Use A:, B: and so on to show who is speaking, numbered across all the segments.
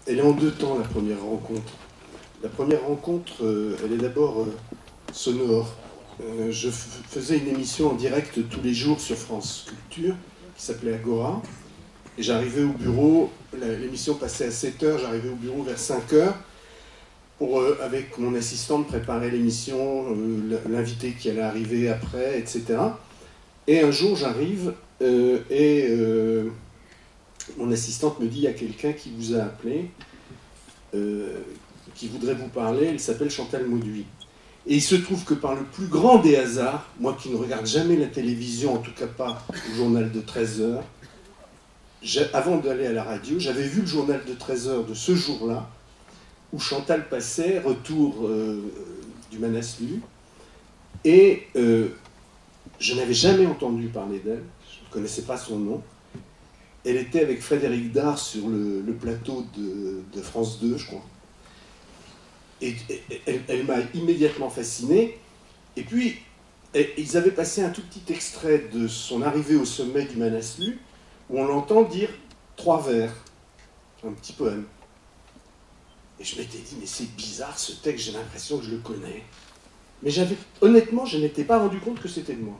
A: elle est en deux temps, la première rencontre. La première rencontre, elle est d'abord sonore. Je faisais une émission en direct tous les jours sur France Culture, qui s'appelait Agora. Et j'arrivais au bureau, l'émission passait à 7 h, j'arrivais au bureau vers 5 h, pour, avec mon assistante, préparer l'émission, l'invité qui allait arriver après, etc. Et un jour, j'arrive, mon assistante me dit, il y a quelqu'un qui vous a appelé, qui voudrait vous parler, elle s'appelle Chantal Mauduit. Et il se trouve que par le plus grand des hasards, moi qui ne regarde jamais la télévision, en tout cas pas le journal de 13 h, avant d'aller à la radio, j'avais vu le journal de 13 h de ce jour-là, où Chantal passait, retour du Manaslu, et je n'avais jamais entendu parler d'elle, je ne connaissais pas son nom. Elle était avec Frédéric Dard sur le plateau de France 2, je crois. Et elle m'a immédiatement fasciné. Et puis, ils avaient passé un tout petit extrait de son arrivée au sommet du Manaslu, où on l'entend dire 3 vers, un petit poème. Et je m'étais dit, mais c'est bizarre ce texte, j'ai l'impression que je le connais. Mais honnêtement, je n'étais pas rendu compte que c'était de moi.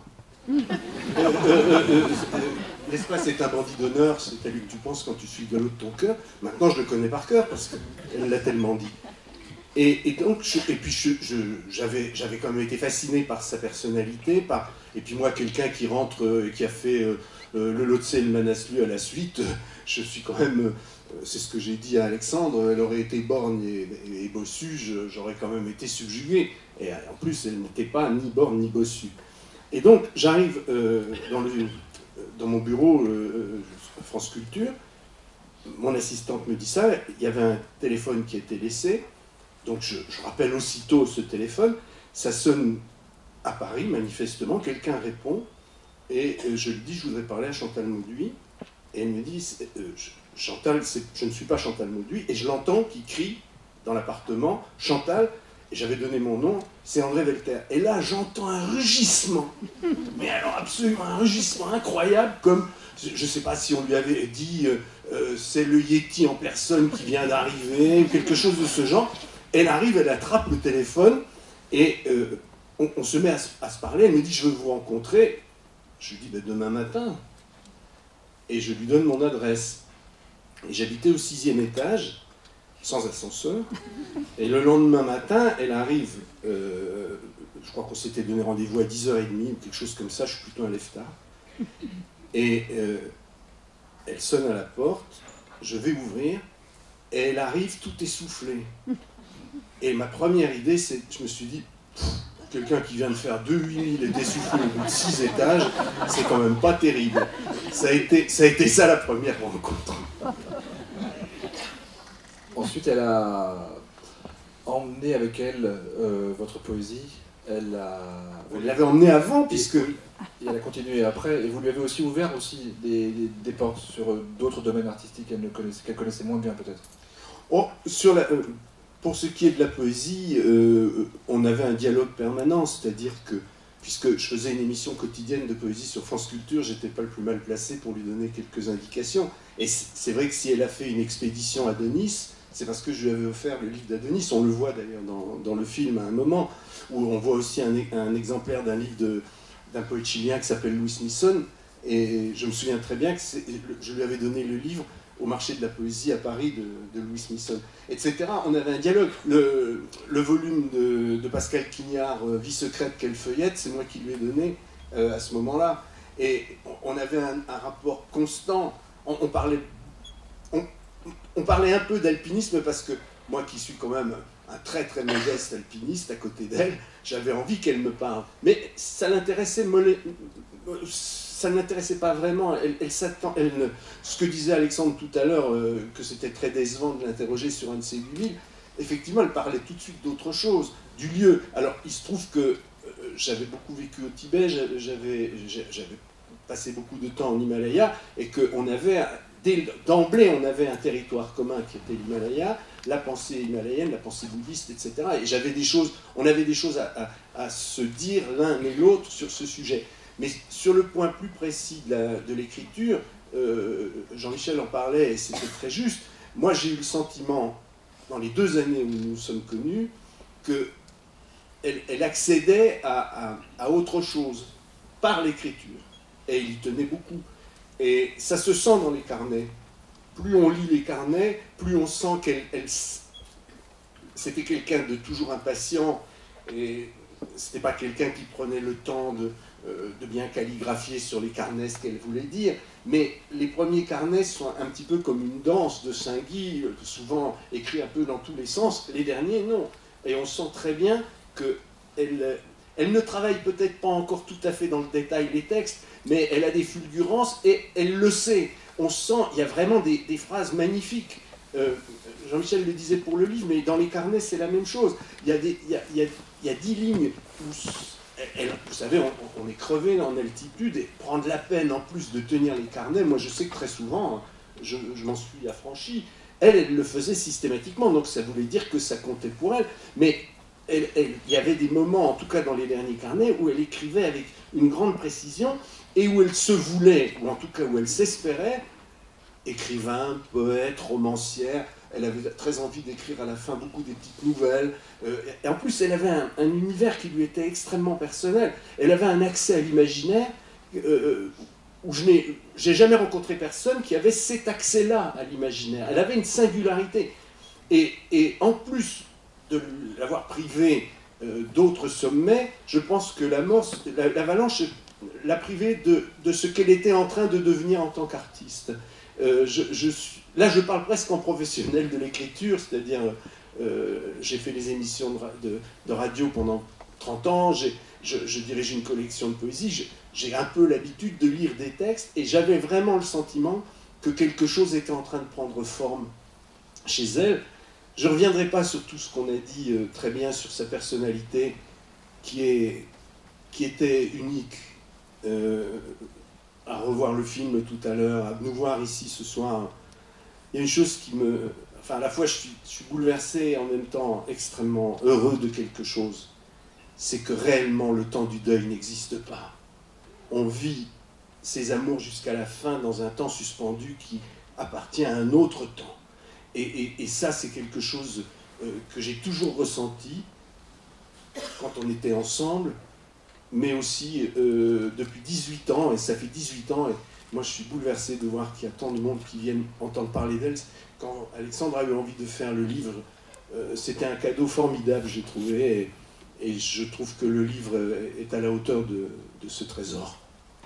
A: L'espace est un bandit d'honneur, c'est à lui que tu penses quand tu suis le galop de ton cœur. Maintenant, je le connais par cœur, parce qu'elle l'a tellement dit. Et donc, j'avais quand même été fasciné par sa personnalité, et puis moi, quelqu'un qui rentre, qui a fait le Lhotse et le Manaslu à la suite, je suis quand même, c'est ce que j'ai dit à Alexandre, elle aurait été borgne et bossue, j'aurais quand même été subjugué. Et en plus, elle n'était pas ni borgne ni bossue. Et donc, j'arrive dans mon bureau, France Culture, mon assistante me dit ça, il y avait un téléphone qui a été laissé. Donc je rappelle aussitôt ce téléphone, ça sonne à Paris, manifestement, quelqu'un répond, et je lui dis, je voudrais parler à Chantal Mauduit, et elle me dit, Chantal, je ne suis pas Chantal Mauduit, et je l'entends qui crie dans l'appartement, Chantal, et j'avais donné mon nom, c'est André Velter. Et là, j'entends un rugissement, mais alors absolument un rugissement incroyable, comme, je ne sais pas si on lui avait dit, c'est le Yéti en personne qui vient d'arriver, ou quelque chose de ce genre. Elle arrive, elle attrape le téléphone, et on se met à se parler. Elle me dit, je veux vous rencontrer. Je lui dis, ben, demain matin. Et je lui donne mon adresse. Et j'habitais au 6e étage, sans ascenseur. Et le lendemain matin, elle arrive, je crois qu'on s'était donné rendez-vous à 10h30, ou quelque chose comme ça, je suis plutôt un lève-tard. Et elle sonne à la porte, je vais ouvrir, et elle arrive tout essoufflée. Et ma première idée, c'est, je me suis dit, quelqu'un qui vient de faire 2 8000 et d'essouffler au bout de 6 étages, c'est quand même pas terrible. Ça a été ça la première rencontre.
B: Ensuite, elle a emmené avec elle votre poésie. Elle
A: l'avait emmenée avant, puisque...
B: Et elle a continué après, et vous lui avez aussi ouvert aussi des portes sur d'autres domaines artistiques qu'elle connaissait moins bien peut-être.
A: Oh, pour ce qui est de la poésie, on avait un dialogue permanent, c'est-à-dire que, puisque je faisais une émission quotidienne de poésie sur France Culture, j'étais pas le plus mal placé pour lui donner quelques indications. Et c'est vrai que si elle a fait une expédition à Denis, c'est parce que je lui avais offert le livre d'Adonis. On le voit d'ailleurs dans le film à un moment, où on voit aussi un exemplaire d'un livre d'un poète chilien qui s'appelle Louis Smithson. Et je me souviens très bien que je lui avais donné le livre au marché de la poésie à Paris de Louis Smithson, etc. On avait un dialogue. Le volume de Pascal Quignard, Vie secrète qu'elle feuillette, c'est moi qui lui ai donné à ce moment-là. Et on avait un rapport constant. On parlait un peu d'alpinisme parce que moi qui suis quand même un très très modeste alpiniste à côté d'elle, j'avais envie qu'elle me parle. Mais ça l'intéressait ça ne l'intéressait pas vraiment. Ce que disait Alexandre tout à l'heure, que c'était très décevant de l'interroger sur un de ses 8000, effectivement, elle parlait tout de suite d'autre chose, du lieu. Alors, il se trouve que j'avais beaucoup vécu au Tibet, j'avais passé beaucoup de temps en Himalaya, et qu'on avait, d'emblée, on avait un territoire commun qui était l'Himalaya, la pensée himalayenne, la pensée bouddhiste, etc. Et on avait des choses à se dire l'un et l'autre sur ce sujet. Mais sur le point plus précis de l'écriture, Jean-Michel en parlait et c'était très juste, Moi, j'ai eu le sentiment, dans les 2 années où nous nous sommes connus, qu'elle accédait à autre chose par l'écriture. Et il y tenait beaucoup. Et ça se sent dans les carnets. Plus on lit les carnets, plus on sent qu'elle c'était quelqu'un de toujours impatient, et c'était pas quelqu'un qui prenait le temps de bien calligraphier sur les carnets ce qu'elle voulait dire, mais les premiers carnets sont un petit peu comme une danse de Saint-Guy, souvent écrit un peu dans tous les sens, les derniers non. Et on sent très bien qu'elle ne travaille peut-être pas encore tout à fait dans le détail les textes, mais elle a des fulgurances et elle le sait. On sent, il y a vraiment des phrases magnifiques. Jean-Michel le disait pour le livre, mais dans les carnets, c'est la même chose. Il y a 10 lignes où, vous savez, on est crevé en altitude, et prendre la peine en plus de tenir les carnets, moi je sais que très souvent, je m'en suis affranchi, elle le faisait systématiquement, donc ça voulait dire que ça comptait pour elle, mais il y avait des moments, en tout cas dans les derniers carnets, où elle écrivait avec une grande précision, et où elle se voulait, ou en tout cas où elle s'espérait, écrivain, poète, romancière. Elle avait très envie d'écrire à la fin beaucoup des petites nouvelles. Et en plus, elle avait un univers qui lui était extrêmement personnel. Elle avait un accès à l'imaginaire où j'ai jamais rencontré personne qui avait cet accès-là à l'imaginaire. Elle avait une singularité. Et en plus de l'avoir privée d'autres sommets, je pense que l'avalanche l'a privée de ce qu'elle était en train de devenir en tant qu'artiste. Là, je parle presque en professionnel de l'écriture, c'est-à-dire, j'ai fait des émissions de radio pendant 30 ans, je dirige une collection de poésie, j'ai un peu l'habitude de lire des textes, et j'avais vraiment le sentiment que quelque chose était en train de prendre forme chez elle. Je ne reviendrai pas sur tout ce qu'on a dit très bien sur sa personnalité, qui était unique. À revoir le film tout à l'heure, à nous voir ici ce soir, il y a une chose qui me... Enfin, à la fois, je suis bouleversé et en même temps extrêmement heureux de quelque chose. C'est que réellement, le temps du deuil n'existe pas. On vit ses amours jusqu'à la fin dans un temps suspendu qui appartient à un autre temps. Et ça, c'est quelque chose que j'ai toujours ressenti quand on était ensemble, mais aussi depuis 18 ans, et ça fait 18 ans, et moi je suis bouleversé de voir qu'il y a tant de monde qui viennent entendre parler d'elle. Quand Alexandre a eu envie de faire le livre, c'était un cadeau formidable, j'ai trouvé, et je trouve que le livre est à la hauteur de ce trésor.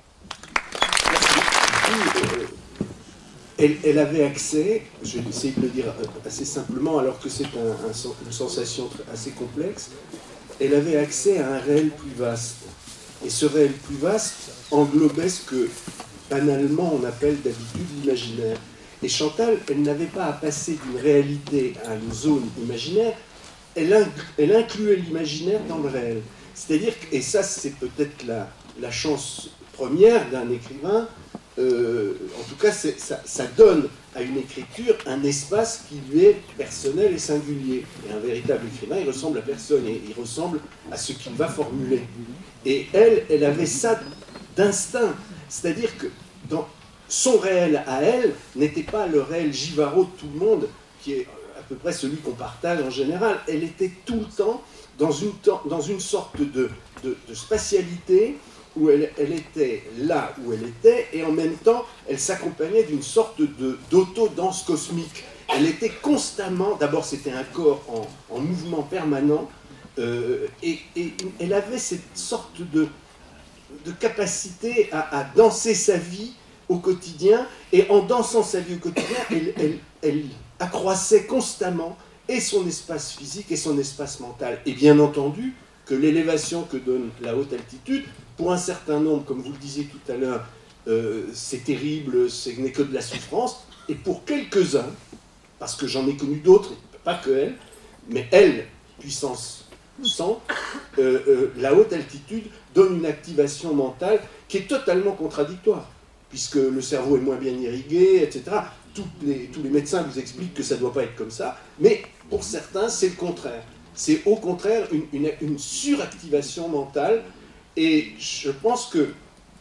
A: Elle avait accès, je vais essayer de le dire assez simplement, alors que c'est une sensation assez complexe, elle avait accès à un réel plus vaste. Et ce réel plus vaste englobait ce que, banalement, on appelle d'habitude l'imaginaire. Et Chantal, elle n'avait pas à passer d'une réalité à une zone imaginaire, elle incluait l'imaginaire dans le réel. C'est-à-dire, et ça c'est peut-être la chance première d'un écrivain, en tout cas ça donne à une écriture un espace qui lui est personnel et singulier. Et un véritable écrivain, il ressemble à personne, et il ressemble à ce qu'il va formuler. Et elle avait ça d'instinct, c'est-à-dire que dans son réel à elle n'était pas le réel givaro de tout le monde, qui est à peu près celui qu'on partage en général. Elle était tout le temps dans une sorte de spatialité où elle était là où elle était, et en même temps, elle s'accompagnait d'une sorte d'auto-danse cosmique. Elle était constamment, d'abord c'était un corps en mouvement permanent, et elle avait cette sorte de capacité à danser sa vie au quotidien, et en dansant sa vie au quotidien, elle accroissait constamment et son espace physique et son espace mental. Et bien entendu que l'élévation que donne la haute altitude, pour un certain nombre, comme vous le disiez tout à l'heure, c'est terrible, ce n'est que de la souffrance, et pour quelques-uns, parce que j'en ai connu d'autres, pas que elle, mais elle, puissance 100, la haute altitude donne une activation mentale qui est totalement contradictoire, puisque le cerveau est moins bien irrigué, etc. Tous les médecins vous expliquent que ça ne doit pas être comme ça, mais pour certains, c'est le contraire. C'est au contraire une suractivation mentale, et je pense que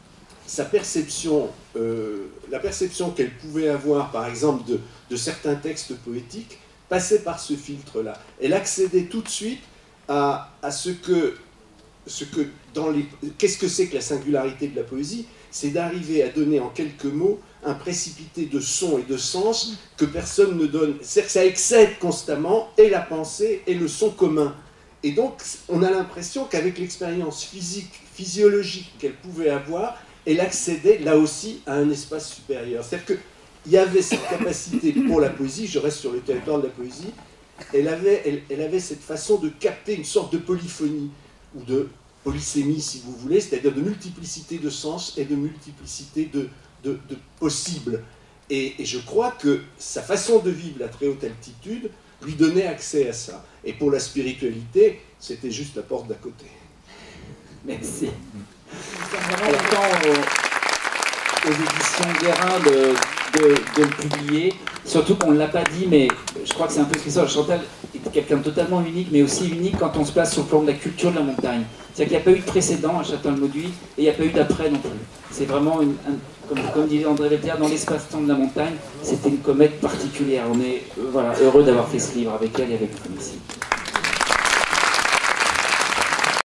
A: sa perception, la perception qu'elle pouvait avoir, par exemple, de certains textes poétiques, passait par ce filtre-là. Elle accédait tout de suite à ce que dans les... Qu'est-ce que c'est que la singularité de la poésie? C'est d'arriver à donner en quelques mots un précipité de son et de sens que personne ne donne. C'est-à-dire que ça excède constamment et la pensée et le son commun. Et donc, on a l'impression qu'avec l'expérience physique, physiologique qu'elle pouvait avoir, elle accédait là aussi à un espace supérieur. C'est-à-dire qu'il y avait cette capacité pour la poésie, je reste sur le territoire de la poésie, elle avait cette façon de capter une sorte de polyphonie, ou de polysémie si vous voulez, c'est-à-dire de multiplicité de sens et de multiplicité de possibles. Et je crois que sa façon de vivre la très haute altitude lui donnait accès à ça. Et pour la spiritualité, c'était juste la porte d'à côté.
C: Merci. Alors, tant aux éditions Guérin de le publier, surtout qu'on ne l'a pas dit, mais je crois que c'est un peu ce qui sort. Chantal est quelqu'un de totalement unique, mais aussi unique quand on se place sur le plan de la culture de la montagne. C'est-à-dire qu'il n'y a pas eu de précédent à Châtellerault-Mauduit, et il n'y a pas eu d'après non plus. C'est vraiment, comme disait André Vétère, dans l'espace-temps de la montagne, c'était une comète particulière. On est heureux d'avoir fait ce livre avec elle et avec vous ici.